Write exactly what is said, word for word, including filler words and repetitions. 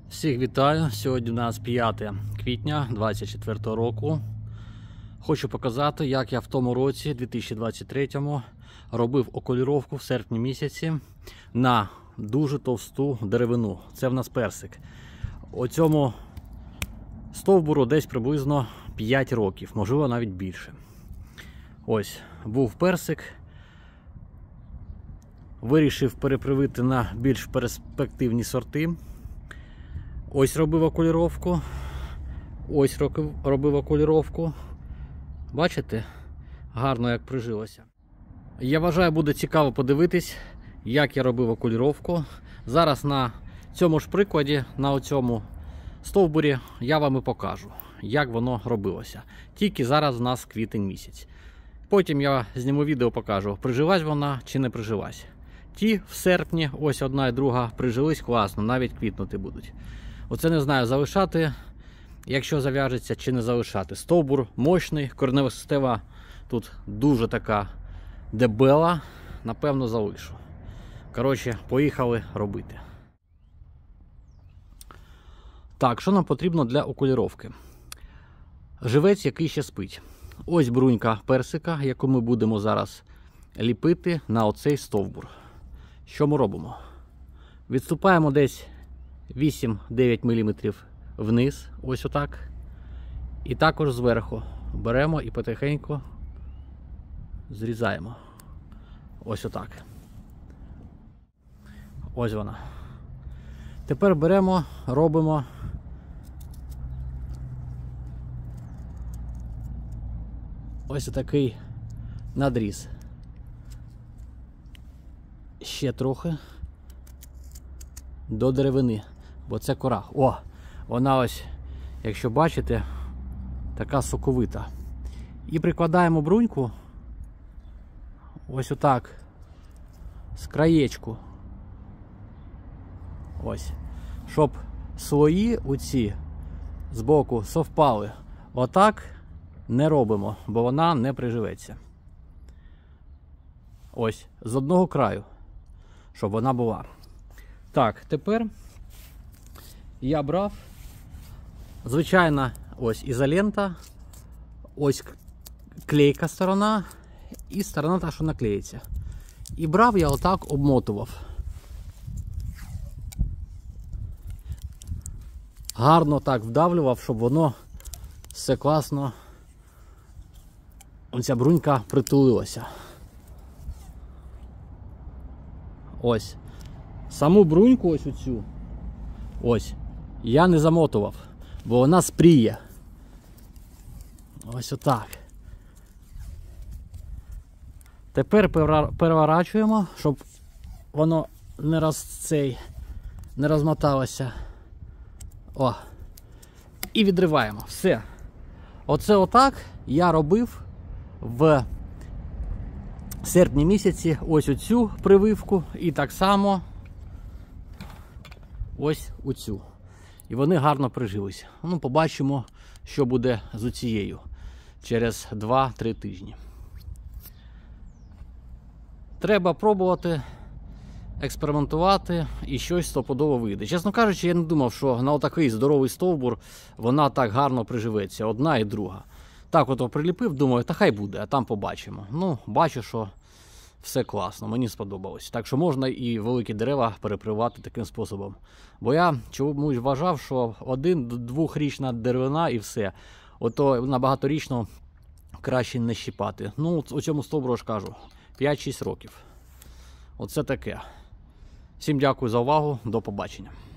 Всіх вітаю! Сьогодні у нас п'яте квітня двадцять четвертого року. Хочу показати, як я в тому році, дві тисячі двадцять третьому, робив окуліровку в серпні місяці на дуже товсту деревину. Це в нас персик. У цьому стовбуру десь приблизно п'ять років, можливо навіть більше. Ось, був персик. Вирішив перепривити на більш перспективні сорти. Ось робив окуліровку. Ось робив окуліровку. Бачите? Гарно як прижилося. Я вважаю, буде цікаво подивитись, як я робив окуліровку. Зараз на цьому ж прикладі, на цьому стовбурі, я вам і покажу, як воно робилося. Тільки зараз у нас квітень місяць. Потім я зніму відео, покажу, прижилась вона чи не прижилась. Ті в серпні, ось одна і друга, прижились класно, навіть квітнути будуть. Оце не знаю, залишати, якщо зав'яжеться, чи не залишати. Стовбур мощний, коренева система тут дуже така дебела, напевно залишу. Коротше, поїхали робити. Так, що нам потрібно для окуліровки? Живець, який ще спить. Ось брунька персика, яку ми будемо зараз ліпити на оцей стовбур. Що ми робимо? Відступаємо десь вісім-дев'ять міліметрів вниз, ось отак. І також зверху беремо і потихеньку зрізаємо. Ось отак. Ось вона. Тепер беремо, робимо ось такий надріз. Ще трохи до деревини, бо це кора. О, вона ось, якщо бачите, така соковита. І прикладаємо бруньку ось отак з краєчку. Ось, щоб слої оці збоку совпали. Отак не робимо, бо вона не приживеться. Ось, з одного краю, щоб вона була. Так, тепер я брав, звичайно, ось ізолента, ось клейка сторона і сторона та, що наклеїться. І брав я отак, обмотував. Гарно так вдавлював, щоб воно все класно, оця брунька притулилася. Ось. Саму бруньку ось оцю, ось, я не замотував, бо вона спріє. Ось отак. Тепер переворачуємо, щоб воно не роз, цей, не розмоталося. О. І відриваємо. Все. Оце отак я робив в серпні місяці, ось оцю прививку і так само ось оцю. І вони гарно прижилися. Ну, побачимо, що буде з оцією через два-три тижні. Треба пробувати, експериментувати і щось стопудово вийде. Чесно кажучи, я не думав, що на отакий здоровий стовбур вона так гарно приживеться, одна і друга. Так от приліпив, думаю, та хай буде, а там побачимо. Ну, бачу, що все класно, мені сподобалось. Так що можна і великі дерева перепривати таким способом. Бо я чомусь вважав, що один-двохрічна деревина і все. Ото на багаторічну краще не щіпати. Ну, у цьому стовбуру ж кажу, п'ять-шість років. Оце таке. Всім дякую за увагу, до побачення.